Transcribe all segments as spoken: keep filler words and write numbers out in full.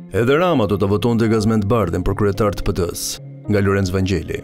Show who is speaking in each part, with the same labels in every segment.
Speaker 1: Edhe Rama do të votonte Gazmend Bardhin për kryetar të P D-s, nga Lorenz Vangjeli.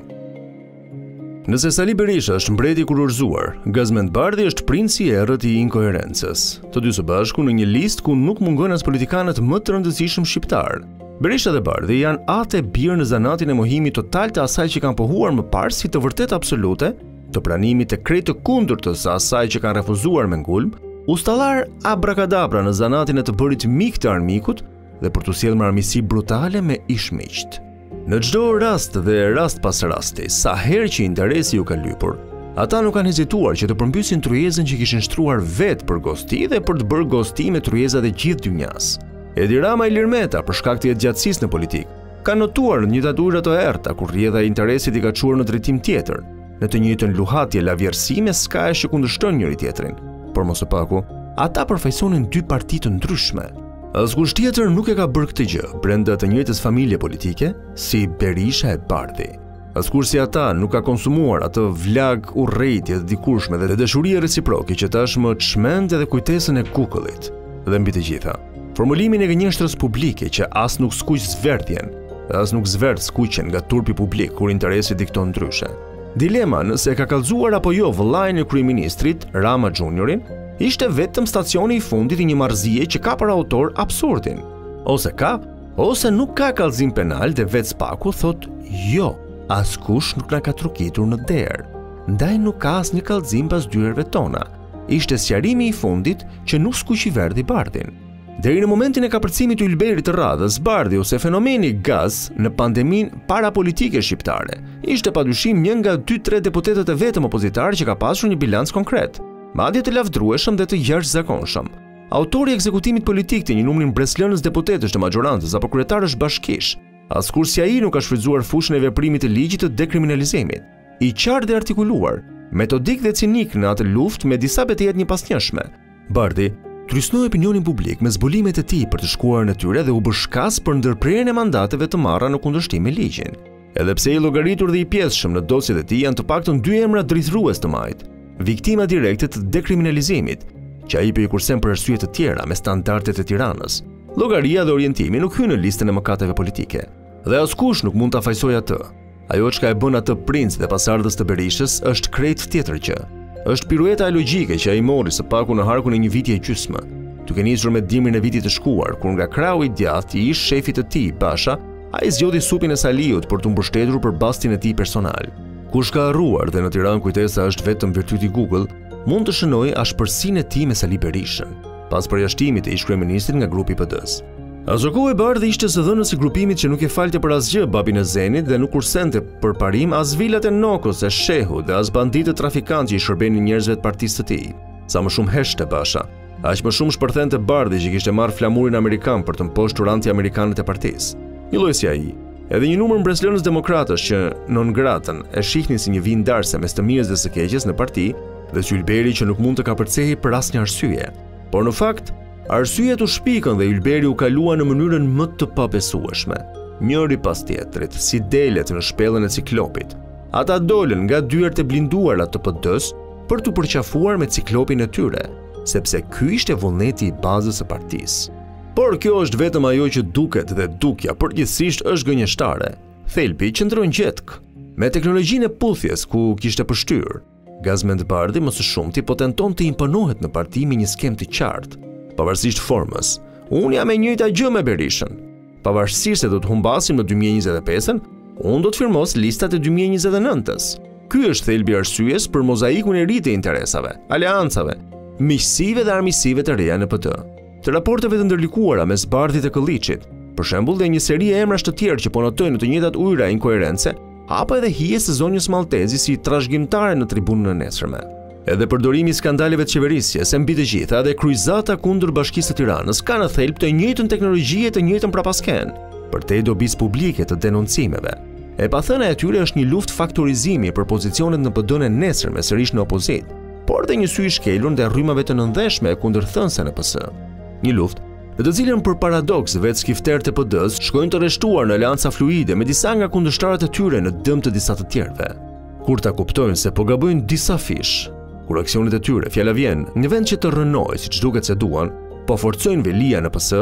Speaker 1: Nëse Sali Berisha është mbreti i kurorzuar, Gazmend Bardhi është princi i errët i inkoherencës, të dy së bashku në një listë ku nuk mungon as politikanët më të rëndësishëm shqiptar. Berisha dhe Bardhi janë atë e birë në zanatin e mohimit total të asaj që kanë pohuar më parë si të vërtet absolute, të pranimit të krejt të kundërtës së asaj që kanë refuzuar me ngulm, ustallar abrakadabra në zanatin e të bërit mik të armikut dhe për të sjellë marrëmisi brutale me ish-miqt. Në çdo rast dhe rast pas rasti, sa herë që interesi u ka lypur, ata nuk kanë hezituar që të përmbysin tryezën që kishin shtruar vetë për gosti dhe për të bërë gosti me tryezat e gjithë dynjas. Edi Rama e Ilir Meta, për shkak të jetëgjatësisë në politik, ka notuar në një ujëra të errta kur rrjedha e interesit i ka çuar në drejtim tjetër, në të njëjtën luhatje lavjersime s'ka që kundërshton njëri tjetrin. Por mos e paku, ata përfaqësonin dy parti të ndryshme. Askush tjetër nuk e ka bërë këtë gjë brenda të njëjtës familje politike si Berisha e Bardhi. Askush si ata nuk ka konsumuar atë vlag urrëtie të dikurshme dhe dashuria reciproke që tashmë çmend edhe kujtesën e kukullit. Dhe mbi të gjitha, formulimin e gënjeshtrës publike që as nuk skuq zverdhjen, as nuk zverdh skuqen nga turpi publik kur interesi dikton ndryshe. Dilema nëse e ka kallëzuar apo jo vëllain e kryeministrit Rama Juniorin ishte vetëm stacioni i fundit i një marrëzie që ka për autor absurdin. Ose ka, ose nuk ka kallëzim penal dhe vetë spaku thot jo, askush nuk na ka trukitur në derë. Ndaj nuk ka asnjë kallëzim pas dyreve tona. Ishte sqarimi i fundit që nuk skuqi verdhi Bardhin. Deri në momentin e kapërcimit të Ylberit të radhës, Bardhi ose fenomeni gaz në pandemin parapolitike shqiptare, ishte padyshim një nga dy tre deputetët e vetëm opozitar që ka pasur një bilanc konkret, madje të lavdrueshëm dhe të jashtëzakonshëm. Autori i ekzekutimit politik të një numri mbreslënës deputetësh të majorancës apo kryetarësh bashkish, askush si ai nuk ka shfrytzuar fushën e veprimit të ligjit të dekriminalizimit, i qartë dhe artikuluar, metodik dhe cinik në atë luftë me disa betejat njëpasnjëshme. Bardhi trysnoi opinionin publik me zbulimet e tij për të shkuar në tyre dhe u bë shkas për ndërprerjen e mandateve të marra në kundërshtim me ligjin. Edhe pse i llogaritur dhe i pjesshëm në dosjet e tij janë të paktën dy emra drejtrues të majt, viktima direkte të dekriminalizimit, që ai i kursen për arsye të tjera me standardet e Tiranës. Llogaria dhe orientimi nuk hyn në listën e mëkateve politike, dhe askush nuk mund ta fajsojë atë. Ajo çka e bën atë princ dhe pasardhës të Berishës është krejt tjetër gjë. Është pirueta e logjike që ai mori së paku në harkun e një viti e gjysmë, duke nisur me dimrin e vitit të shkuar, kur nga krau i djathtë i ish shefit të tij, Basha, ai zgjodhi supin e Saliut për të mbështetur për bastin e tij personal. Kush ka harruar dhe në Tiranë kujtesa është vetëm virtyti Google, mund të shënojë ashpërsinë e tij me Sali Berishën, pas përjashtimit të ish kryeministrit nga grupi i P D-s. Azoku e Bardhi ishte së dhënës i grupimit që nuk e falte për asgjë babin e Zenit dhe nuk kursente për parim as vilat e Nokos e Shehu dhe as banditët trafikantë që i shërbenin njerëzve të partisë të tij. Sa më shumë heshte Basha, aq më shumë shpërthente Bardhi që kishte marrë flamurin amerikan për të mposhtur anti-amerikanët e partisë. Një lloj si ai, edhe një numër mbreslënës demokratësh që non gratën e shihnin si një vijë ndarse mes të mirës dhe së keqes në parti, dhe si Ylberi që nuk mund të kapërcehej për asnjë arsye. Por në fakt, arsyet u shpikën dhe Ylberi u kalua në mënyrën më të pabesueshme, njëri pas tjetrit, si delet në shpellën e ciklopit. Ata dolën nga dyert e blinduara të P D-s për të përqafuar me ciklopin e tyre, sepse ky ishte vullneti i bazës së partisë. Por kjo është vetëm ajo që duket dhe dukja përgjithsisht është gënjeshtare. Thelbi qëndron gjetk. Me teknologjinë e puthjes ku kishte pështyr, Gazmend Bardhi më së shumti po tenton të imponohet në parti me një skem të qartë. Pavarësisht formës, unë jam e njëjta gjë me Berishën. Pavarësisht se do të humbasim në dy mijë e njëzet e pesën, unë do të firmos listat e dy mijë e njëzet e nëntës. Ky është thelbi arsyes për mozaikun e ri të interesave, aleancave, miqësive dhe armiqësive të reja në P D. Të raporteve të ndërlikuara mes Bardhit e Kolliçit, për shembull dhe një seri e emrash të tjerë që po notojnë në të njëjtat ujëra inkoherence, apo edhe hijes së zonjës Maltezi si trashëgimtare në tribunën e nesërme. Edhe përdorimi i skandaleve të qeverisjes, e mbi të gjitha dhe kryqëzata kundër Bashkisë së Tiranës ka në thelb të njëjtën teknologji e të njëjtën prapasken, përtej dobisë publike të denoncimeve. E pathëna e tyre është një luftë faktorizimi për pozicionet në P D-n e nesërme sërish në opozit, por dhe një sy i shkelur ndaj rrymave të nëndeshme e kundërthënëse në P S. Një luftë në të cilën për paradoks vetë skifterët e P D-s shkojnë të rreshtuar në aleanca fluide me disa nga kundërshtarët e tyre në dëm të disa të tjerëve. Kur ta kuptojnë se po gabojnë disa fish, kur aksionet e tyre, fjala vjen, në vend që të rrënojë siç duket se duan, po forcojnë velia në P S,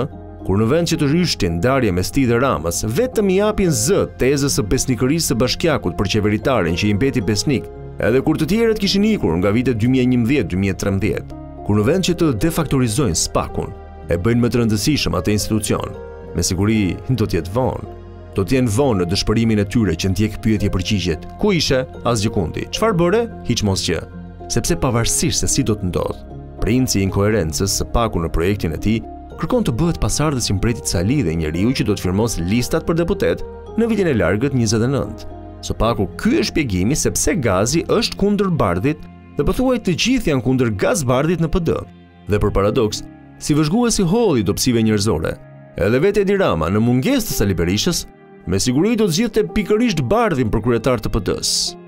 Speaker 1: kur në vend që të rryshtin ndarje mes tij dhe Ramës, vetëm i japin zë tezës së besnikërisë së bashkiakut për qeveritarin që i mbeti besnik, edhe kur të tjerët kishin ikur nga vitet dy mijë e njëmbëdhjetë dy mijë e trembëdhjetë, kur në vend që të defaktorizojnë SPAK-un, e bëjnë më të rëndësishëm atë institucion, me siguri do të jetë vonë. Do të jenë vonë në dëshpërimin e tyre që ndjek pyetje përgjigjet. Ku ishe? Asgjë kundi. Çfarë bëre? Hiç mos gjë. Sepse pavarësisht se si do të ndodh, princi i inkoherencës së Paku në projektin e tij kërkon të bëhet pasardhës i mbretit Sali dhe njeriu që do të firmos listat për deputet në vitin e largët njëzet e nëntë. Së Paku, ky është shpjegimi sepse Gazi është kundër Bardhit dhe pothuaj të gjithë janë kundër Gazbardhit në P D. Dhe për paradoks, si vëzhguesi holli i dobësive njerëzore, edhe vetë Edi Rama në mungesë të Sali Berishës, me siguri do të zgjidhte pikërisht Bardhin për kryetar të P D-s.